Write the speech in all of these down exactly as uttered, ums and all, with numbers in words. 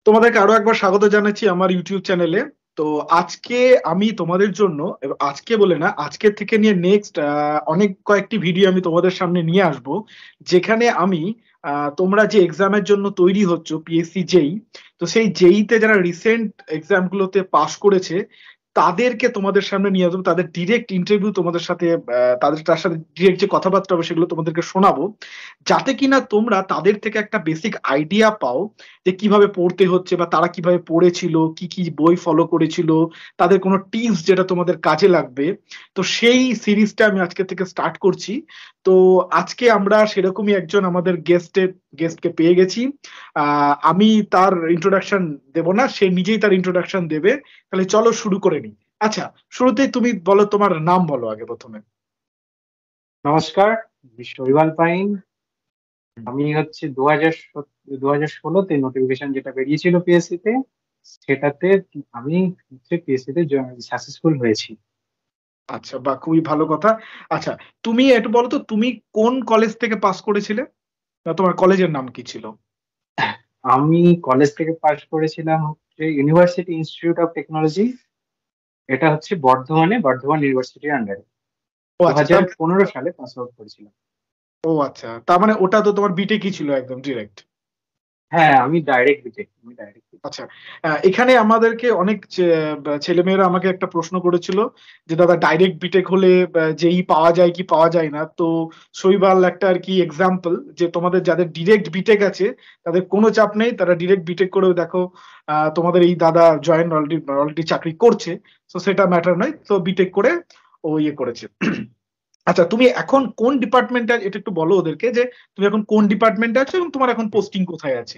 তোমাদেরকে আরো একবার স্বাগত জানাচ্ছি আমার ইউটিউব চ্যানেলে। তো আজকে আমি তোমাদের জন্য এব আজকে বলে না, আজকের থেকে নিয়ে নেক্সট আ অনেক কয়েকটি ভিডিও আমি তোমাদের সামনে নিয়ে আসবো। যেখানে আমি আ তোমরা যে এক্সামের জন্য তৈরি হচ্ছ পিএসসি জেই, তো সেই জেইতে যারা রিসেন্ট এক্সাম গুলোতে পাস করেছে, তাদেরকে তোমাদের সামনে নিয়ে আসবো। তাদের ডিরেক্ট ইন্টারভিউ তোমাদের সাথে আ তাদের তার সাথে ডিরেক্ট যে কথাবার্তা হবে সেগুলো তোমাদেরকে শোনাবো। যাতে কিনা তোমরা তাদের থেকে একটা বেসিক আইডিয়া পাও যে কিভাবে পড়তে হচ্ছে বা তারা কিভাবে পড়েছিল, কি, কি বই ফলো করেছিল, তাদের কোনো টিপস যেটা তোমাদের কাজে লাগবে। তো সেই সিরিজটা আমি আজকে থেকে স্টার্ট করছি। তো আজকে আমরা সেরকমই একজন আমাদের গেস্টের গেস্টকে পেয়ে গেছি। আ আমি তার ইন্ট্রোডাকশন দেব না, সে নিজেই তার ইন্ট্রোডাকশন দেবে। তাহলে চলো শুরু করে নিই। আচ্ছা, শুরুতেই তুমি বলো, তোমার নাম বলো আগে প্রথমে। নমস্কার, আমি শৈবাল পাইন। আমি হচ্ছে দু হাজার দু হাজার ষোলোতে নোটিফিকেশন যেটা বেরিয়েছিল পিএসসি তে, সেটাতে আমি হচ্ছে পিএসসি তে সাকসেসফুল হয়েছি। আচ্ছা, বাহ, খুবই ভালো কথা। আচ্ছা, তুমি একটু বলো তো, তুমি কোন কলেজ থেকে পাস করেছিলে? না, তোমার কলেজের নাম কি ছিল? আমি কলেজ থেকে পাশ করেছিলাম হচ্ছে ইউনিভার্সিটি ইনস্টিটিউট অফ টেকনোলজি। এটা হচ্ছে বর্ধমানে, বর্ধমান ইউনিভার্সিটির আন্ডারে ও দু আচ্ছা, হাজার তার পনেরো সালে পাস আউট করেছিলাম। ও আচ্ছা, তার মানে ওটা তো তোমার বিটেকই ছিল একদম ডিরেক্ট। হ্যাঁ, আমি ডাইরেক্ট বিটেক আমি ডাইরেক্ট আচ্ছা, আহ, এখানে আমাদেরকে অনেক ছেলেমেয়েরা আমাকে একটা প্রশ্ন করেছিল যে দাদা, ডাইরেক্ট বিটেক হলে আহ, জেই পাওয়া যায় কি পাওয়া যায় না। তো শৈবাল একটা আর কি এক্সাম্পল, যে তোমাদের যাদের ডিরেক্ট বিটেক আছে তাদের কোনো চাপ নেই, তারা ডিরেক্ট বিটেক করেও দেখো আহ, তোমাদের এই দাদা জয়েন অলরেডি অলরেডি চাকরি করছে। তো সেটা ম্যাটার নয়, তো বিটেক করে ও ইয়ে করেছে। আচ্ছা, তুমি এখন কোন ডিপার্টমেন্টে, এটা একটু বলো ওদেরকে যে তুমি এখন কোন ডিপার্টমেন্টে আছো এবং তোমার এখন পোস্টিং কোথায় আছে।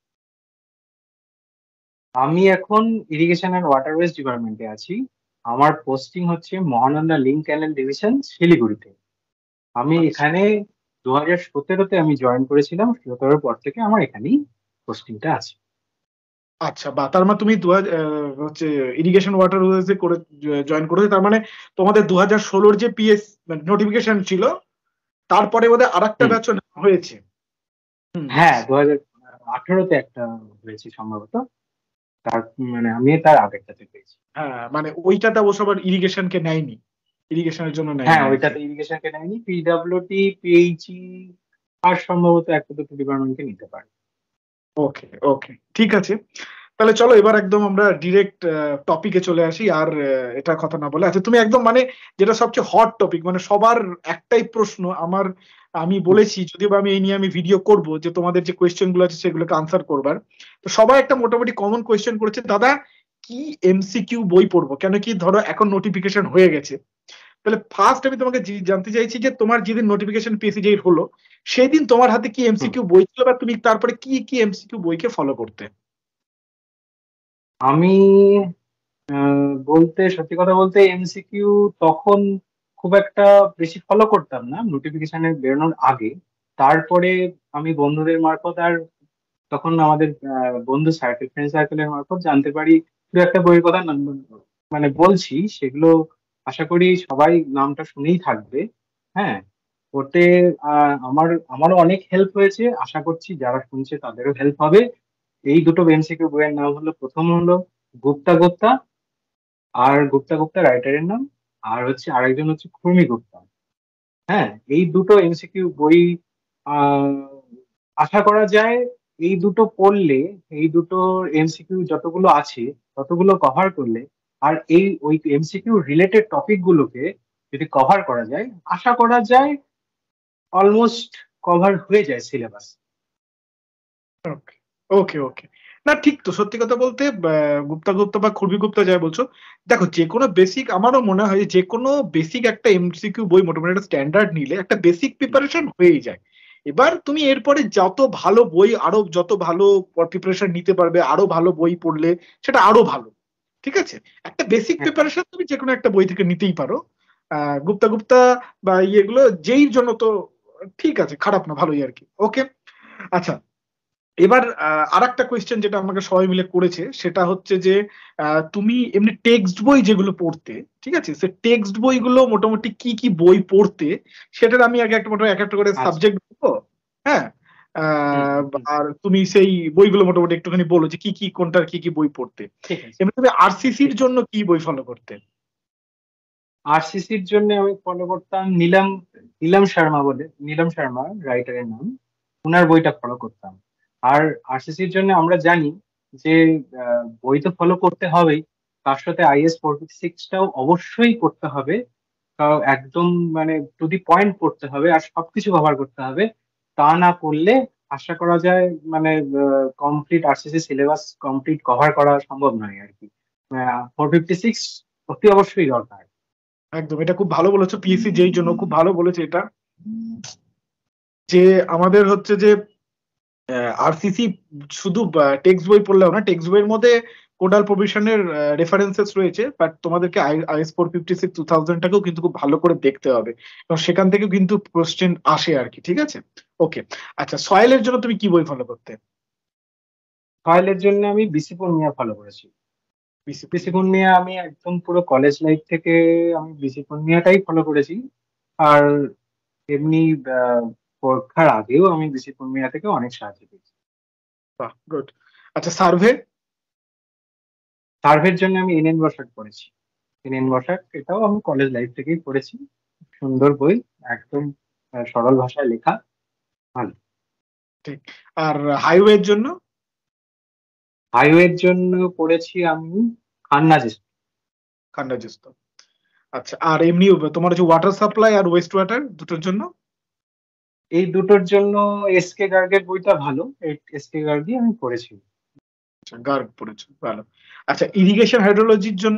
আমি এখন ইরিগেশন অ্যান্ড ওয়াটারওয়েজ ডিপার্টমেন্টে আছি। আমার পোস্টিং হচ্ছে মহানন্দা লিঙ্ক ক্যানেল ডিভিশন, শিলিগুড়িতে। আমি আচ্ছা এখানে দু হাজার সতেরোতে আমি জয়েন করেছিলাম, সতেরোর পর থেকে আমার এখানেই পোস্টিংটা আছে। আচ্ছা, বা তার মানে তুমি দু হাজার হচ্ছে ইরিগেশন ওয়াটার ওয়েজে করে জয়েন করেছো, তার মানে তোমাদের দু হাজার ষোলোর যে পিএস নোটিফিকেশন ছিল, তারপরে বোধহয় আর একটা হুম। ব্যাচও হয়েছে। হুম। হ্যাঁ, দু হাজার আঠারোতে একটা হয়েছে সম্ভবত। তার মানে আমি তার আগেরটাতে পেয়েছি। হ্যাঁ, মানে ওইটাতে অবশ্য আবার ইরিগেশনকে নেয়নি, ইরিগেশনের জন্য হ্যাঁ, নেয়নি আর কি। ওইটাতে ইরিগেশনকে নেয়নি, পিডব্লিউডি, পিএইচই আর সম্ভবত একটা দুটো ডিপার্টমেন্টকে নিতে পারে। ওকে ওকে, ঠিক আছে। তাহলে চলো এবার একদম আমরা ডিরেক্ট টপিকে চলে আসি, আর আহ, এটা কথা না বলে। আচ্ছা, তুমি একদম মানে যেটা সবচেয়ে হট টপিক, মানে সবার একটাই প্রশ্ন আমার, আমি হুম, বলেছি যদিও বা আমি এই নিয়ে আমি ভিডিও করব যে তোমাদের যে কোয়েশ্চেন গুলো আছে সেগুলোকে আনসার করবার। তো সবাই একটা মোটামুটি কমন কোয়েশ্চেন করেছে, দাদা কি এমসিকিউ বই পড়বো, কেন কি ধরো এখন নোটিফিকেশন হয়ে গেছে। তাহলে ফার্স্ট আমি তোমাকে জি- জানতে চাইছি যে তোমার যেদিন নোটিফিকেশন পিএসসি হলো, সেই দিন তোমার হাতে কি হুম। এমসিকিউ বই ছিল, বা তুমি তারপরে কি কি এমসিকিউ বইকে ফলো করতে? আমি আহ, বলতে সত্যি কথা বলতে এমসিকিউ তখন খুব একটা বেশি ফলো করতাম না নোটিফিকেশনে বেরোনোর আগে। তারপরে আমি বন্ধুদের মারফত আর তখন আমাদের আহ, বন্ধু সার্কেল, ফ্রেন্ড সার্কেলের মারফত জানতে পারি দু একটা বইয়ের কথা নাম- মানে বলছি সেগুলো। আশা করি সবাই নামটা শুনেই থাকবে। হ্যাঁ, ওতে আহ, আমার আমারও অনেক হেল্প হয়েছে, আশা করছি যারা শুনছে তাদেরও হেল্প হবে। এই দুটো এমসিকিউ বইয়ের নাম হলো, প্রথম হলো গুপ্তা গুপ্তা, আর গুপ্তা গুপ্তা রাইটারের নাম, আর হচ্ছে আরেকজন হচ্ছে খুরমি গুপ্তা। হ্যাঁ, এই দুটো এমসিকিউ বই আহ আশা করা যায় এই দুটো পড়লে, এই দুটো এমসিকিউ যতগুলো আছে ততগুলো কভার করলে, আর এই ওই এমসিকিউ রিলেটেড টপিক গুলোকে যদি কভার করা যায়, আশা করা যায় অলমোস্ট কভার হয়ে যায় সিলেবাস। ওকে ওকে ওকে, না ঠিক তো, সত্যি কথা বলতে আহ, গুপ্তা গুপ্তা বা খুরবি গুপ্তা যাই বলছো, দেখো যে কোনো বেসিক, আমারও মনে হয় যে কোনো বেসিক একটা এমসিকিউ বই মোটামুটি একটা স্ট্যান্ডার্ড নিলে একটা বেসিক প্রিপারেশন হয়েই যায়। এবার তুমি এরপরে যত ভালো বই, আরো যত ভালো প্রিপারেশন নিতে পারবে, আরো ভালো বই পড়লে সেটা আরো ভালো। ঠিক আছে, একটা বেসিক প্রিপারেশন তুমি যে কোনো একটা বই থেকে নিতেই পারো। আহ গুপ্তা গুপ্তা বা ইয়েগুলো যেই জন্য তো ঠিক আছে, খারাপ না, ভালোই আর কি। ওকে, আচ্ছা, এবার আর একটা কোয়েশ্চেন যেটা আমাকে সবাই মিলে করেছে সেটা হচ্ছে যে আহ, তুমি এমনি টেক্সট বই যেগুলো পড়তে, ঠিক আছে, সে টেক্সট বইগুলো মোটামুটি কি কি বই পড়তে, সেটার আমি আগে একটা মোটামুটি এক একটা করে আচ্ছা। সাবজেক্ট দেবো। হ্যাঁ, হুম আহ, হুম হুম, আর তুমি সেই বইগুলো মোটামুটি একটুখানি বলো যে কি কি কোনটার কি কি বই পড়তে। ঠিক আছে এমনি তুমি আরসিসির ঠিক আছে। জন্য কি বই ফলো করতে? আরসিসির জন্য আমি ফলো করতাম নীলম নীলম শর্মা বলে, নীলম শর্মা রাইটারের নাম, ওনার বইটা ফলো করতাম। আর আরসিসির জন্য আমরা জানি যে আহ, বই তো ফলো করতে হবেই, তার সাথে আইএস ফোর ফিফটি সিক্সটাও অবশ্যই করতে হবে। তাও একদম মানে টু দি পয়েন্ট পড়তে হবে আর সবকিছু কভার করতে হবে। তা না করলে আশা করা যায় মানে complete RCC syllabus complete cover করা সম্ভব নয় আর কি। ফোর ফিফটি সিক্স অতি অবশ্যই দরকার। একদম, এটা খুব ভালো বলেছো, পিএসসি যেই জন্য খুব ভালো বলেছে এটা, যে আমাদের হচ্ছে যে আরসিসি শুধু টেক্সট বই পড়লেও না, টেক্সট বইয়ের মধ্যে কোডাল প্রভিশনের রেফারেন্সেস রয়েছে, বাট তোমাদেরকে IS four fifty six two থাউজেন্ডটাকেও কিন্তু খুব ভালো করে দেখতে হবে, এবং সেখান থেকেও কিন্তু কোশ্চেন আসে আর কি, ঠিক আছে? ওকে। আচ্ছা, সয়েলের জন্য তুমি কি বই ফলো করতে? সয়েলের জন্য আমি বিসি পূর্ণিয়া ফলো করেছি। BC BC Punmia. পূর্ণিয়া আমি একদম পুরো কলেজ লাইফ থেকে আমি বিসি পূর্ণিয়াটাই ফলো করেছি। আর এমনি আহ, পরীক্ষার আগেও আমি বিসি পূর্ণিয়া থেকে অনেক সাহায্য পেয়েছি। বাহ, গুড। আচ্ছা, সার্ভে? সার্ভের জন্য আমি এনএন বসাক পড়েছি। এনএন বসাক এটাও আমি কলেজ লাইফ থেকেই পড়েছি। সুন্দর বই, একদম আহ, সরল ভাষায় লেখা, ভালো। ঠিক। আর হাইওয়ের জন্য? হাইওয়ের জন্য পড়েছি আমি খান্না। খান্ডা জিস্তো। আচ্ছা, আর এমনি তোমার যে ওয়াটার সাপ্লাই আর ওয়েস্ট ওয়াটার দুটোর জন্য? এই দুটোর জন্য এসকে গার্গের বইটা ভালো, এসকে গার্গই আমি পড়েছি। আচ্ছা, গার্গ পড়েছো, ভালো। আচ্ছা, ইরিগেশন হাইড্রোলজির জন্য?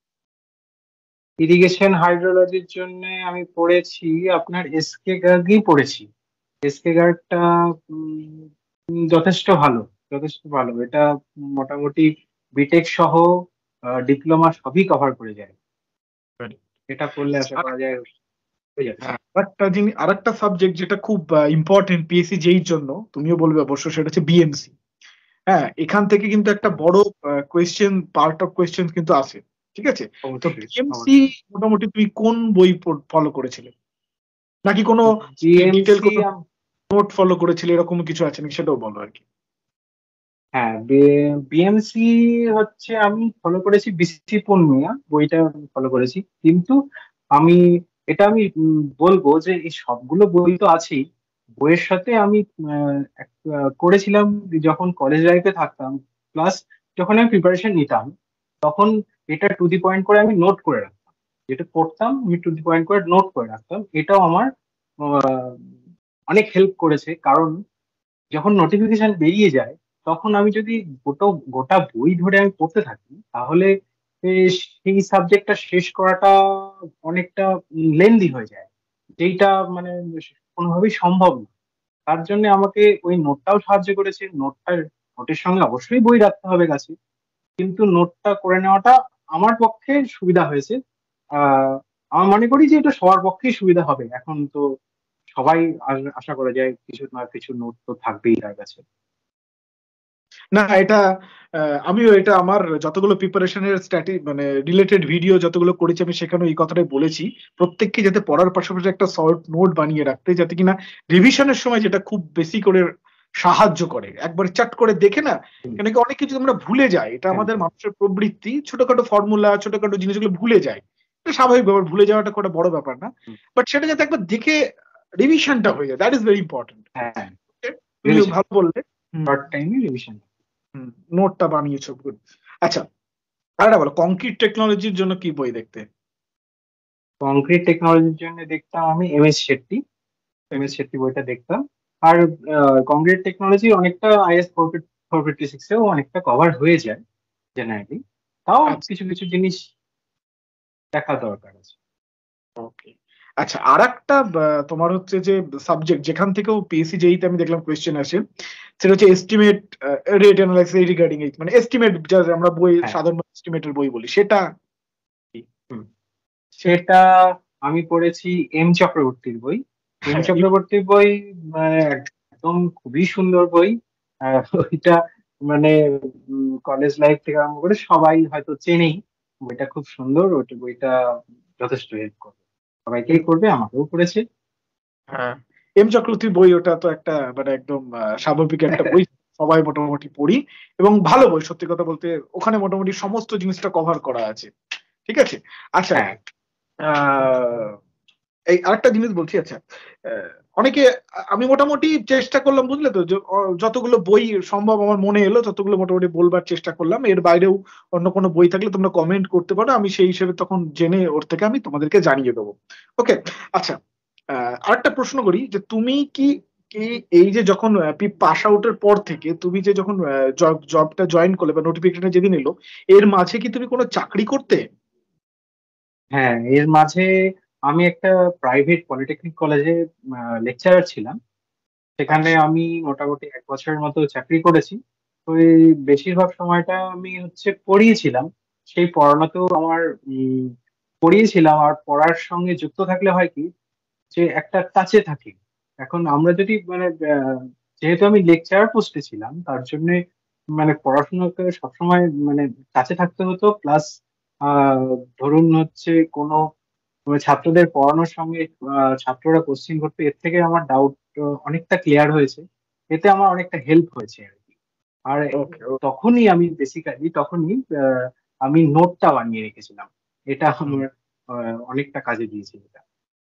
ইরিগেশন হাইড্রোলজির জন্য আমি পড়েছি আপনার এসকে গার্গই পড়েছি। এসকে গার্গটা উম, উম, যথেষ্ট ভালো, যথেষ্ট ভালো এটা। মোটামুটি বিটেক সহ ডিপ্লোমা সবই কভার করে যায়। Very এটা পড়লে good. আশা করা যায় হয়ে যাবে। হ্যাঁ, আরেকটা জিনিস, আরেকটা সাবজেক্ট যেটা খুব ইম্পর্টেন্ট পিএসসি যেই জন্য, তুমিও বলবে অবশ্য, সেটা হচ্ছে বিএমসি। হ্যাঁ, এখান থেকে কিন্তু একটা হ্যাঁ, বড় কোয়েশ্চেন, পার্ট অফ কোয়েশ্চেন কিন্তু আসে, ঠিক আছে? তো অবশ্যই বিএমসি অবশ্যই। মোটামুটি তুমি কোন বই ফলো করেছিলে, নাকি কোনো ডিটেল বিএমসি, কোনো নোট ফলো করেছিলে, এরকম কিছু আছে নাকি সেটাও বলো আর কি। হ্যাঁ বিএমসি হচ্ছে আমি ফলো করেছি বিসি পূর্ণিয়া বইটা ফলো করেছি। কিন্তু আমি এটা আমি উম, বলবো যে এই সবগুলো বই তো আছেই, বইয়ের সাথে আমি আহ, এক- আহ, করেছিলাম যখন কলেজ লাইফে থাকতাম, প্লাস যখন আমি প্রিপারেশন নিতাম তখন এটা টু দি পয়েন্ট করে আমি নোট করে রাখতাম। যেটা পড়তাম আমি টু দি পয়েন্ট করে নোট করে রাখতাম, এটাও আমার আহ, অনেক হেল্প করেছে। কারণ যখন নোটিফিকেশন বেরিয়ে যায় তখন আমি যদি গোটা গোটা বই ধরে আমি পড়তে থাকি তাহলে এ, সেই সাবজেক্টটা শেষ করাটা অনেকটা লেন্দি হয়ে যায়, যেটা মানে কোনোভাবেই সম্ভব না। তার জন্য আমাকে ওই নোটটাও সাহায্য করেছে। নোটটার নোটের সঙ্গে অবশ্যই বই রাখতে হবে কাছে, কিন্তু নোটটা করে নেওয়াটা আমার পক্ষে সুবিধা হয়েছে। আহ আমার মনে করি যে এটা সবার পক্ষেই সুবিধা হবে। এখন তো সবাই আ- আশা করা যায় কিছু না কিছু নোট তো থাকবেই তার কাছে। না, এটা আহ, আমিও এটা আমার যতগুলো প্রিপারেশনের স্ট্যাটি মানে রিলেটেড ভিডিও যতগুলো করেছি, আমি সেখানে এই কথাটাই বলেছি, প্রত্যেককে যাতে পড়ার পাশাপাশি একটা শর্ট নোট বানিয়ে রাখতে, যাতে কিনা রিভিশনের সময় যেটা খুব বেশি করে সাহায্য করে, একবার চাট করে দেখে না, হুম, কেন কি অনেক কিছু আমরা ভুলে যাই, এটা আমাদের একদম। মানুষের প্রবৃত্তি, ছোটখাটো ফর্মুলা ছোটখাটো জিনিসগুলো ভুলে যায়, এটা স্বাভাবিক ব্যাপার, ভুলে যাওয়াটা কোনো বড় ব্যাপার না, হুম, বাট সেটা যাতে একবার দেখে রিভিশনটা হয়ে যায়, দ্যাট ইজ ভেরি ইম্পর্টেন্ট। হ্যাঁ, তুমি রিভিশন, ভালো বললে। হুম। শর্ট টাইমে রিভিশন। হুম, নোটটা বানিয়েছো, গুড। আচ্ছা, আর একটা বলো, কংক্রিট টেকনোলজির জন্য কি বই দেখতে? কংক্রিট টেকনোলজির জন্য দেখতাম আমি M S Shetty, M S Shetty বইটা দেখতাম। আর কংক্রিট টেকনোলজি অনেকটা IS four four fifty six এও অনেকটা কভার হয়ে যায় জেনারেলি, তাও আচ্ছা, কিছু কিছু জিনিস দেখা দরকার আছে। ওকে। আচ্ছা, আর একটা তোমার হচ্ছে যে সাবজেক্ট যেখান থেকেও পিএসসি যেইতে আমি দেখলাম কোয়েশ্চেন আসে, সেটা হচ্ছে এস্টিমেট, রেট অ্যানালাইসিস রিগার্ডিং এই, মানে এস্টিমেট, যা আমরা বই হ্যাঁ, সাধারণ এস্টিমেটের বই বলি, সেটা কি? হুম, সেটা সেটা আমি পড়েছি এম চক্রবর্তীর বই। এম হ্যাঁ, এই- চক্রবর্তীর বই মানে একদম খুবই সুন্দর বই। আহ, ওইটা মানে কলেজ লাইফ থেকে আরম্ভ করে সবাই হয়তো চেনেই। বইটা খুব সুন্দর, ওইটা বইটা যথেষ্ট হেল্প করবে, সবাইকেই করবে, আমাকেও করেছে। হ্যাঁ, এম চক্রবর্তীর বই, ওটা তো একটা মানে একদম আহ, স্বাভাবিক একটা বই, সবাই মোটামুটি পড়ি, এবং ভালো বই সত্যি কথা বলতে। ওখানে মোটামুটি সমস্ত জিনিসটা কভার করা আছে, ঠিক আছে। আচ্ছা, হ্যাঁ আহ এই আরেকটা জিনিস বলছি। আচ্ছা, আহ, অনেকে, আমি মোটামুটি চেষ্টা করলাম বুঝলে তো, য- অ- যতগুলো বই সম্ভব আমার মনে এলো ততগুলো মোটামুটি বলবার চেষ্টা করলাম। এর বাইরেও অন্য কোনো বই থাকলে তোমরা কমেন্ট করতে পারো, আমি সেই হিসেবে তখন জেনে ওর থেকে আমি তোমাদেরকে জানিয়ে দেবো। ওকে। আচ্ছা, আহ, আরেকটা প্রশ্ন করি যে তুমি কি কি এই যে যখন পাস আউটের পর থেকে তুমি যে যখন জবটা জয়েন করলে বা নোটিফিকেশন যেদিন এলো, এর মাঝে কি তুমি কোনো চাকরি করতে? হ্যাঁ, এর মাঝে আমি একটা প্রাইভেট পলিটেকনিক কলেজে লেকচারার ছিলাম। সেখানে আচ্ছা। আমি মোটামুটি এক বছরের মতো চাকরি করেছি। তো এই বেশিরভাগ সময়টা আমি হচ্ছে পড়িয়েছিলাম। সেই পড়ানোতেও আমার উম, পড়িয়েছিলাম, আর পড়ার সঙ্গে যুক্ত থাকলে হয় কি, যে একটা টাচে থাকি। এখন আমরা যদি মানে আহ, যেহেতু আমি লেকচারার পোস্টে ছিলাম, তার জন্য মানে পড়াশোনাকে সবসময় মানে কাছে থাকতে হতো। প্লাস ধরুন হচ্ছে কোনো মানে ছাত্রদের পড়ানোর সঙ্গে আহ, ছাত্ররা কোশ্চিন করতে, এর থেকে আমার ডাউট অনেকটা ক্লিয়ার হয়েছে। এতে আমার অনেকটা হেল্প হয়েছে আর কি। আর ওকে। তখনই আমি বেসিক্যালি তখনই আহ, আমি নোটটা বানিয়ে রেখেছিলাম। এটা আমার আহ, অনেকটা কাজে দিয়েছিল এটা।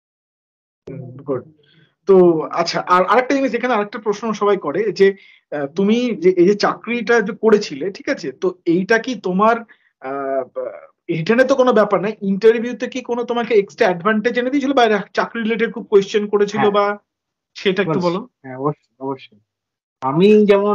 গুড। তো আচ্ছা, আর আরেকটা জিনিস এখানে আরেকটা প্রশ্ন সবাই করে যে আহ, তুমি যে এই যে চাকরিটা যে করেছিলে, ঠিক আছে, তো এইটা কি তোমার রিটেনে তো কোনো ব্যাপার না, ইন্টারভিউতে কি কোনো তোমাকে এক্সট্রা অ্যাডভান্টেজ এনে দিয়েছিল, বা এরা চাকরি রিলেটেড খুব কোয়েশ্চেন করেছিল, হ্যাঁ বা সেটা একটু বলছি, বলো। হ্যাঁ অবশ্যই অবশ্যই। আমি যেমন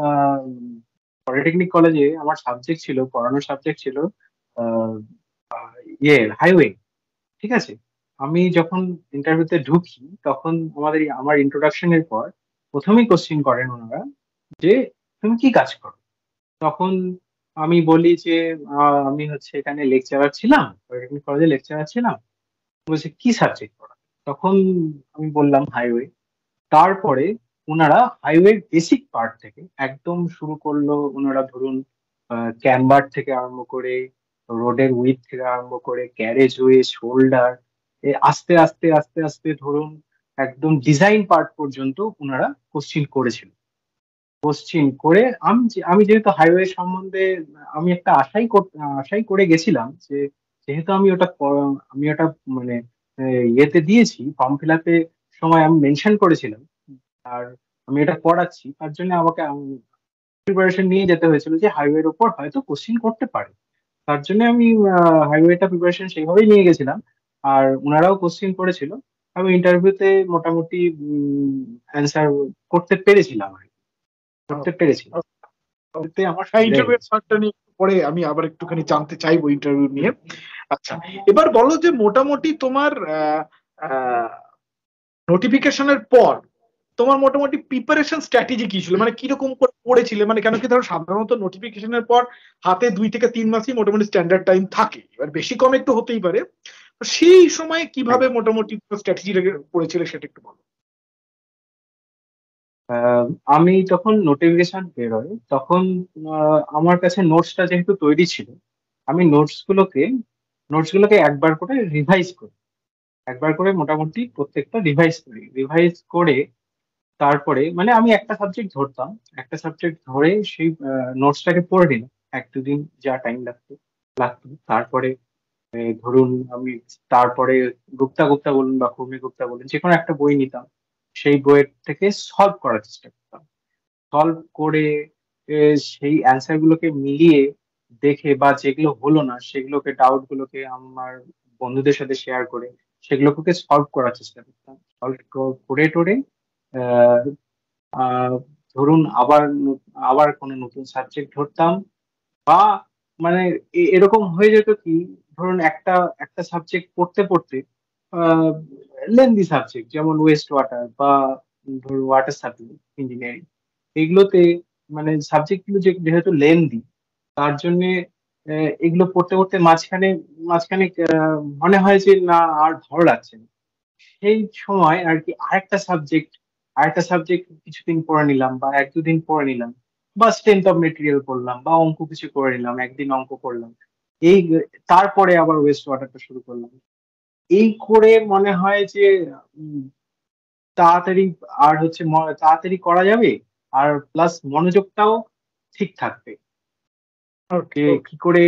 পলিটেকনিক কলেজে আমার সাবজেক্ট ছিল, পড়ানোর সাবজেক্ট ছিল আহ, ইয়ে হাইওয়ে, ঠিক আছে। আমি যখন ইন্টারভিউতে ঢুকি, তখন আমাদের আমার ইন্ট্রোডাকশনের পর প্রথমেই কোশ্চিন করেন ওনারা যে তুমি কি কাজ করো। তখন আমি বলি যে আহ, আমি হচ্ছে এখানে লেকচারার ছিলাম, পলিটেকনিক কলেজে লেকচারার ছিলাম। বলছে কি সাবজেক্ট পড়া। তখন আমি বললাম হাইওয়ে। তারপরে ওনারা হাইওয়ের বেসিক পার্ট থেকে একদম শুরু করলো। ওনারা ধরুন ক্যাম্বার থেকে আরম্ভ করে, রোডের উইথ থেকে আরম্ভ করে, ক্যারেজ ওয়ে, শোল্ডার, আস্তে আস্তে আস্তে আস্তে ধরুন একদম ডিজাইন পার্ট পর্যন্ত ওনারা কোশ্চিন করেছিল। কোশ্চিন করে আমি যে- আমি যেহেতু হাইওয়ে সম্বন্ধে আমি একটা আশাই কর- আশাই করে গেছিলাম যে যেহেতু আমি ওটা প- আমি ওটা মানে আহ, ইয়েতে দিয়েছি, ফর্ম ফিল আপে সময় আমি মেনশন করেছিলাম, আর আমি এটা পড়াচ্ছি, তার জন্য আমাকে প্রিপারেশন নিয়ে যেতে হয়েছিল যে হাইওয়ের উপর হয়তো কোশ্চিন করতে পারে। তার জন্য আমি হাইওয়েটা প্রিপারেশন সেইভাবেই নিয়ে গেছিলাম। আর ওনারাও কোশ্চিন করেছিল। আমি ইন্টারভিউতে মোটামুটি অ্যান্সার করতে পেরেছিলাম আর কি, করতে পেরেছিলাম। এতে আমার হ্যাঁ, সুবিধা ইন্টারভিউ হয়েছে। পার্টটা নিয়ে একটু পরে আমি আবার একটুখানি জানতে চাইবো ইন্টারভিউ নিয়ে। আচ্ছা, এবার বলো যে মোটামুটি তোমার নোটিফিকেশনের পর তোমার মোটামুটি প্রিপারেশন স্ট্র্যাটেজি কি ছিল, মানে কিরকম করে পড়েছিলে? মানে কেন কি ধরো সাধারণত নোটিফিকেশনের পর হাতে দুই থেকে তিন মাসই মোটামুটি স্ট্যান্ডার্ড টাইম থাকে, এবার বেশি কম একটু হতেই পারে। তো সেই সময় কিভাবে একদম। মোটামুটি স্ট্র্যাটেজি পড়েছিলে সেটা একটু বলো। আহ, আমি তখন নোটিফিকেশন বেরোয় তখন আহ, আমার কাছে নোটসটা যেহেতু তৈরি ছিল, আমি নোটস গুলোকে নোটস গুলোকে একবার করে রিভাইজ করি। একবার করে মোটামুটি প্রত্যেকটা রিভাইজ করি। রিভাইজ করে তারপরে মানে আমি একটা সাবজেক্ট ধরতাম, একটা সাবজেক্ট ধরে সেই নোটসটাকে পড়ে নিলাম এক দুদিন যা টাইম লাগতো লাগতো তারপরে আহ, ধরুন আমি তারপরে গুপ্তা গুপ্তা বলুন বা কুর্মি গুপ্তা বলুন, যে কোনো একটা বই নিতাম, সেই বইয়ের থেকে সলভ করার চেষ্টা করতাম। সলভ করে এ, সেই অ্যান্সার গুলোকে মিলিয়ে দেখে, বা যেগুলো হলো না সেগুলোকে ডাউট গুলোকে আমার বন্ধুদের সাথে শেয়ার করে সেগুলোকে সলভ করার চেষ্টা করতাম। সলভ করে টোরে আহ, আহ, ধরুন আবার ন- আবার কোনো নতুন সাবজেক্ট ধরতাম, বা মানে এ- এরকম হয়ে যেত কি, ধরুন একটা একটা সাবজেক্ট পড়তে পড়তে লেন্দি সাবজেক্ট যেমন ওয়েস্ট ওয়াটার বা ধরুন ওয়াটার সাপ্লাই ইঞ্জিনিয়ারিং, এগুলোতে মানে সাবজেক্ট গুলো যে- যেহেতু লেন্দি, তার জন্য এগুলো পড়তে পড়তে মাঝখানে মাঝখানে আহ, মনে হয় যে না আর ভালো লাগছে না। সেই সময় আর কি আরেকটা সাবজেক্ট আরেকটা সাবজেক্ট কিছুদিন পড়ে নিলাম বা এক দুদিন পড়ে নিলাম, বা স্ট্রেংথ অফ মেটেরিয়াল পড়লাম বা অঙ্ক কিছু করে নিলাম, একদিন অঙ্ক করলাম। এই তারপরে আবার ওয়েস্ট ওয়াটারটা শুরু করলাম। এই করে মনে হয় যে তাড়াতাড়ি আর হচ্ছে ম- তাড়াতাড়ি করা যাবে, আর প্লাস মনোযোগটাও ঠিক থাকবে ওকে, যে ওকে, কি করে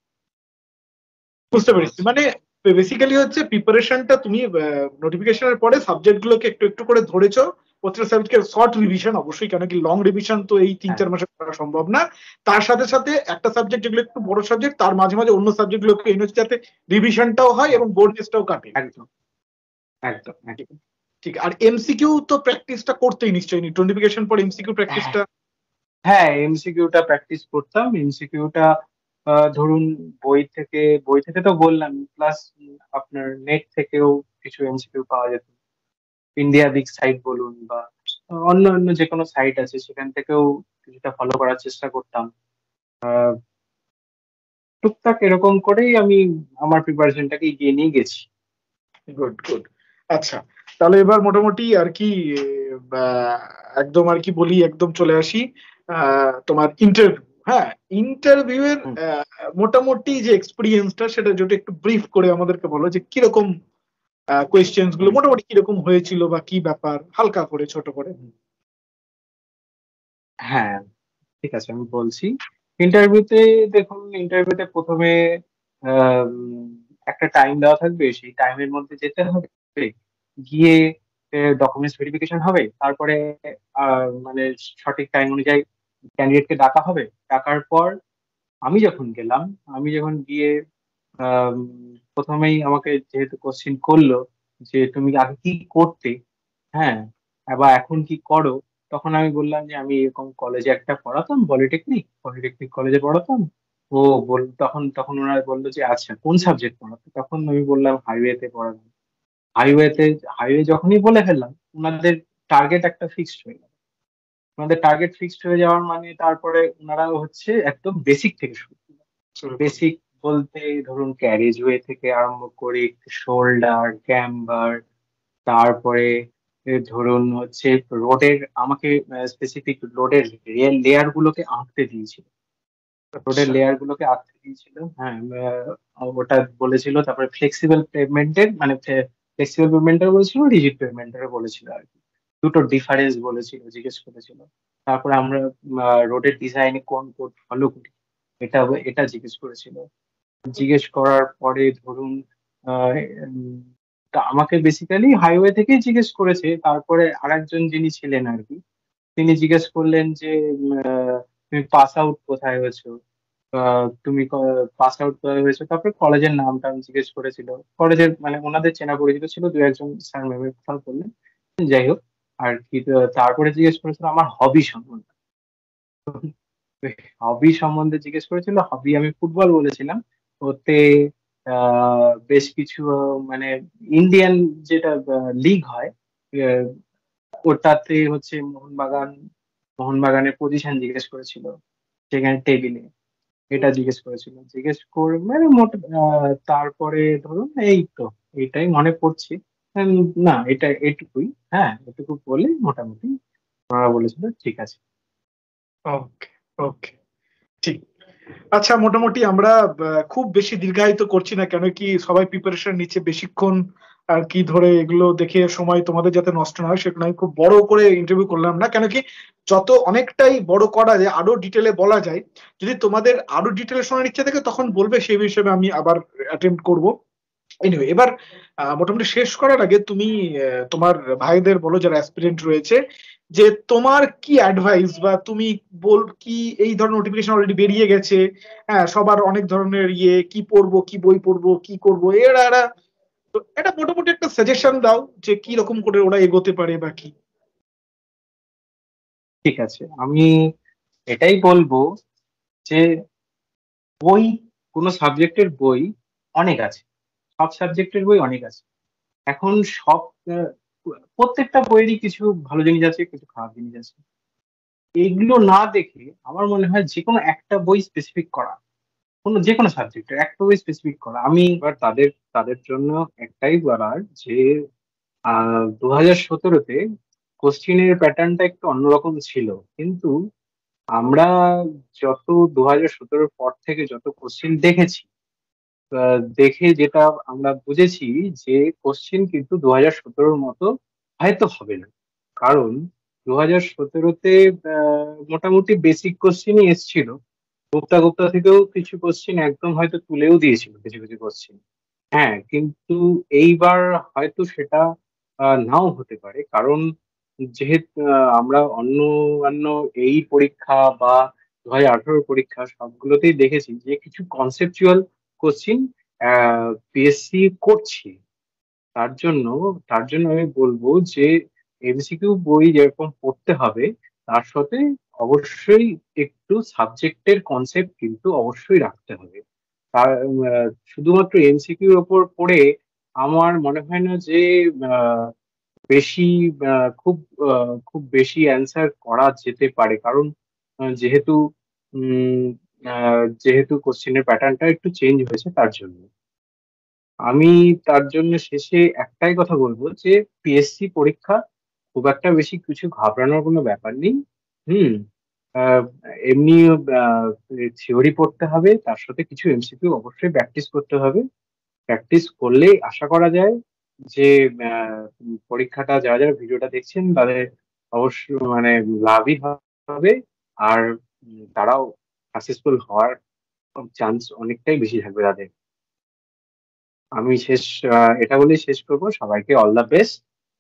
বুঝতে দিতে পেরেছি। হচ্ছে। মানে বেসিক্যালি হচ্ছে প্রিপারেশনটা তুমি নোটিফিকেশনের পরে সাবজেক্ট গুলোকে একটু একটু করে ধরেছো, প্রত্যেকটা সাবজেক্টের শর্ট রিভিশন অবশ্যই, কেন কি লং রিভিশন তো এই তিন হ্যাঁ, চার মাসে করা সম্ভব না। তার সাথে সাথে একটা সাবজেক্ট যেগুলো একটু বড় সাবজেক্ট, তার মাঝে মাঝে অন্য সাবজেক্ট গুলোকে এনে হচ্ছে যাতে রিভিশনটাও হয় হ্যাঁ, এবং বোর্ড টেস্টটাও কাটে। একদম, একদম, ঠিক, একদম। ঠিক। আর এমসিকিউ তো প্র্যাকটিসটা করতেই নিশ্চয়ই, নোটিফিকেশন পর এমসিকিউ হ্যাঁ, প্র্যাকটিসটা। হ্যাঁ, এমসিকিউটা প্র্যাকটিস করতাম। এমসিকিউটা ধরুন বই থেকে বই থেকে তো বললাম, প্লাস আপনার নেট থেকেও কিছু এমসিকিউ পাওয়া যেত। ইন্ডিয়া বিগ সাইট বলুন বা অন্য অন্য যে কোনো সাইট আছে, সেখান থেকেও কিছুটা ফলো করার চেষ্টা করতাম। আহ, টুকটাক এরকম করেই আমি আমার প্রিপারেশনটাকে এগিয়ে নিয়ে গেছি। Good, good. আচ্ছা, তাহলে এবার মোটামুটি আর কি আহ, একদম আর কি বলি, একদম চলে আসি আহ, তোমার ইন্টারভিউ। হ্যাঁ, ইন্টারভিউ এর হুম, আহ, মোটামুটি যে এক্সপিরিয়েন্সটা সেটা যদি একটু ব্রিফ করে আমাদেরকে বলো যে কিরকম কোয়েশ্চেন্স গুলো হুম। মোটামুটি কিরকম হয়েছিল বা কি ব্যাপার, হালকা করে ছোট করে। হ্যাঁ, ঠিক আছে, আমি বলছি। ইন্টারভিউতে দেখুন, ইন্টারভিউতে প্রথমে আম, একটা টাইম দেওয়া থাকবে, সেই টাইমের মধ্যে যেতে হবে। গিয়ে ডকুমেন্টস ভেরিফিকেশন হবে, তারপরে আহ, মানে সঠিক টাইম অনুযায়ী ক্যান্ডিডেটকে ডাকা হবে। ডাকার পর আমি যখন গেলাম, আমি যখন গিয়ে আম, প্রথমেই আমাকে যেহেতু কোশ্চিন করলো যে তুমি আগে কি করতে, হ্যাঁ, বা এখন কি করো, তখন আমি বললাম যে আমি এরকম কলেজে একটা পড়াতাম, পলিটেকনিক পলিটেকনিক কলেজে পড়াতাম। ও বল তখন তখন ওনারা বললো যে আচ্ছা কোন সাবজেক্ট পড়াতো, তখন আমি বললাম হাইওয়েতে পড়াতাম। হাইওয়েতে হাইওয়ে যখনই বলে ফেললাম, ওনাদের টার্গেট একটা ফিক্সড হয়ে গেল। ওনাদের টার্গেট ফিক্সড হয়ে যাওয়ার মানে তারপরে ওনারা হচ্ছে একদম বেসিক থেকে শুরু। শুরু করো। বেসিক বলতে ধরুন ক্যারেজওয়ে থেকে আরম্ভ করে শোল্ডার, ক্যাম্বার, তারপরে এ ধরুন হচ্ছে রোডের, আমাকে স্পেসিফিক রোডের লেয়ার গুলোকে আঁকতে দিয়েছিল। রোডের আচ্ছা, লেয়ার গুলোকে আঁকতে দিয়েছিল, হ্যাঁ। আহ, ওটা বলেছিল। তারপরে ফ্লেক্সিবল পেভমেন্টের মানে ফ্লেক্সিবল পেভমেন্টের বলেছিল, রিজিড পেভমেন্টের বলেছিল আর কি। দুটো ডিফারেন্স বলেছিল, জিজ্ঞেস করেছিল। তারপরে আমরা রোডের ডিজাইনে কোন কোড ফলো করি, এটা এটা জিজ্ঞেস করেছিল। জিজ্ঞেস করার পরে ধরুন আহ, উম, তা আমাকে বেসিক্যালি হাইওয়ে থেকেই জিজ্ঞেস করেছে। তারপরে আরেকজন যিনি ছিলেন আর কি, তিনি জিজ্ঞেস করলেন যে উম, আহ, তুমি পাস আউট কোথায় হয়েছো, আহ, তুমি পাস আউট কোথায় হয়েছো। তারপরে কলেজের নামটা আমি জিজ্ঞেস করেছিল। কলেজের মানে ওনাদের চেনা পরিচিত ছিল দু একজন স্যার ম্যামের কথা বললেন, যাই হোক আর কি। তো তারপরে জিজ্ঞেস করেছিল আমার হবি সম্বন্ধে। হবি সম্বন্ধে জিজ্ঞেস করেছিল। হবি আমি ফুটবল বলেছিলাম। ওতে আহ, বেশ কিছু আহ, মানে ইন্ডিয়ান যেটা লিগ হয়, আহ, ওটাতে হচ্ছে মোহনবাগান মোহনবাগানের পজিশন জিজ্ঞেস করেছিল সেখানে টেবিলে। এটা জিজ্ঞেস করেছিল। জিজ্ঞেস করে মানে মোট আহ, তারপরে ধরুন এই তো এটাই মনে পড়ছে। উম, না, এটা এটুকুই। হ্যাঁ, এটুকু বলে মোটামুটি ওনারা বলেছিল ঠিক আছে। ওকে, ওকে, ঠিক। আচ্ছা, মোটামুটি আমরা আহ, খুব বেশি দীর্ঘায়িত করছি না, কেন কি সবাই প্রিপারেশন নিচ্ছে বেশিক্ষণ আর কি ধরে, এগুলো দেখে সময় তোমাদের যাতে নষ্ট না হয় সেটা আমি খুব বড় করে ইন্টারভিউ করলাম না, কেন কি যত অনেকটাই বড় করা যায় আরো ডিটেলে বলা যায়। যদি তোমাদের আরো ডিটেলে শোনার ইচ্ছা থাকে তখন বলবে, সেই বিষয়ে আমি আবার অ্যাটেম্প্ট করব। এনিওয়ে, এবার আহ, মোটামুটি শেষ করার আগে তুমি আহ, তোমার ভাইদের বলো যারা অ্যাসপিরেন্ট রয়েছে, যে তোমার কি অ্যাডভাইস বা তুমি বল কি, এই ধরনের নোটিফিকেশন অলরেডি বেরিয়ে গেছে, হ্যাঁ, সবার অনেক ধরনের ইয়ে, কি পড়বো, কি বই পড়বো, কি করবো, এরা এরা তো এটা মোটামুটি একটা সাজেশন দাও যে কি রকম করে ওরা এগোতে পারে বা কি। ঠিক আছে, আমি এটাই বলবো যে বই, কোনো সাবজেক্টের বই অনেক আছে। সব সাবজেক্টের বই অনেক আছে। এখন সব আহ, প্রত্যেকটা বইয়েরই কিছু ভালো জিনিস আছে, কিছু খারাপ জিনিস আছে। এগুলো না দেখে আমার মনে হয় যে কোনো একটা বই স্পেসিফিক করা, কোনো যে কোনো সাবজেক্টের একটা বই স্পেসিফিক করা। আমি এবার তাদের তাদের জন্য একটাই বলার যে আহ দু হাজার সতেরোতে কোশ্চিনের প্যাটার্নটা একটু অন্যরকম ছিল, কিন্তু আমরা যত দু হাজার সতেরোর পর থেকে যত কোশ্চিন দেখেছি, আহ, দেখে যেটা আমরা বুঝেছি যে কোশ্চিন কিন্তু দু হাজার সতেরোর মতো হয়তো হবে না, কারণ দু হাজার সতেরোতে মোটামুটি বেসিক কোশ্চেনই এসেছিল। গুপ্তা গুপ্তা থেকেও কিছু কোশ্চেন একদম হয়তো তুলেও দিয়েছিল, কিছু কিছু কোশ্চেন। হ্যাঁ, কিন্তু এইবার হয়তো সেটা আহ, নাও হতে পারে, কারণ যেহেতু আহ, আমরা অন্য অন্য এই পরীক্ষা বা দু হাজার আঠারো পরীক্ষা সবগুলোতেই দেখেছি যে কিছু কনসেপচুয়াল কোশ্চিন পিএসসি করছে। তার জন্য তার জন্য আমি বলবো যে এমসিকিউ বই যেরকম পড়তে হবে, তার সাথে অবশ্যই একটু সাবজেক্টের কনসেপ্ট কিন্তু অবশ্যই রাখতে হবে। তার আহ, শুধুমাত্র এমসিকিউর ওপর পড়ে আমার মনে হয় না যে আহ, বেশি আহ, খুব আহ, খুব বেশি অ্যান্সার করা যেতে পারে, কারণ আহ, যেহেতু উম আহ, যেহেতু কোশ্চেনের প্যাটার্নটা একটু চেঞ্জ হয়েছে তার জন্য। আমি তার জন্য শেষে একটাই কথা বলবো যে পিএসসি পরীক্ষা খুব একটা বেশি কিছু ঘাবড়ানোর কোনো ব্যাপার নেই। হুম। আহ, এমনি থিওরি পড়তে হবে, তার সাথে কিছু এমসিকিউ অবশ্যই প্র্যাকটিস করতে হবে। প্র্যাকটিস করলেই আশা করা যায় যে আহ, পরীক্ষাটা যারা যারা ভিডিওটা দেখছেন তাদের অবশ্য মানে লাভই হবে। আর উম, তারাও সাকসেসফুল হওয়ার চান্স অনেকটাই বেশি থাকবে তাদের। আমি শেষ আহ, এটা বলেই শেষ করবো, সবাইকে অল দ্য বেস্ট।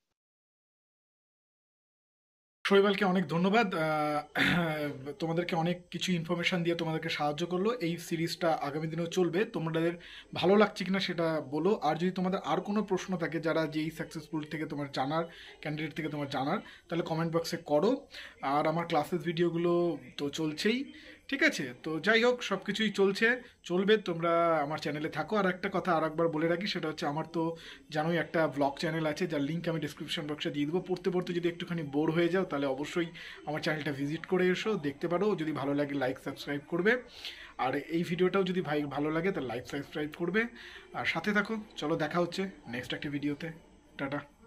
শৈবালকে অনেক ধন্যবাদ। আহ, তোমাদেরকে অনেক কিছু ইনফরমেশন দিয়ে তোমাদেরকে সাহায্য করলো। এই সিরিজটা আগামী দিনেও চলবে, তোমাদের ভালো লাগছে কিনা সেটা বলো। আর যদি তোমাদের আর কোনো প্রশ্ন থাকে যারা যেই সাকসেসফুল থেকে তোমার জানার, ক্যান্ডিডেট থেকে তোমার জানার, তাহলে কমেন্ট বক্সে করো। আর আমার ক্লাসেস ভিডিওগুলো তো চলছেই, ঠিক আছে? তো যাই হোক, সব কিছুই চলছে, চলবে। তোমরা আমার চ্যানেলে থাকো। আর একটা কথা আর একবার বলে রাখি, সেটা হচ্ছে আমার তো জানোই একটা ব্লগ চ্যানেল আছে, যার লিঙ্ক আমি ডিসক্রিপশন বক্সে দিয়ে দেবো। পড়তে পড়তে যদি একটুখানি বোর হয়ে যাও, তাহলে অবশ্যই আমার চ্যানেলটা ভিজিট করে এসো, দেখতে পারো। যদি ভালো লাগে লাইক সাবস্ক্রাইব করবে। আর এই ভিডিওটাও যদি ভাই ভালো লাগে তাহলে লাইক সাবস্ক্রাইব করবে। আর সাথে থাকো। চলো, দেখা হচ্ছে নেক্সট একটা ভিডিওতে। টাটা।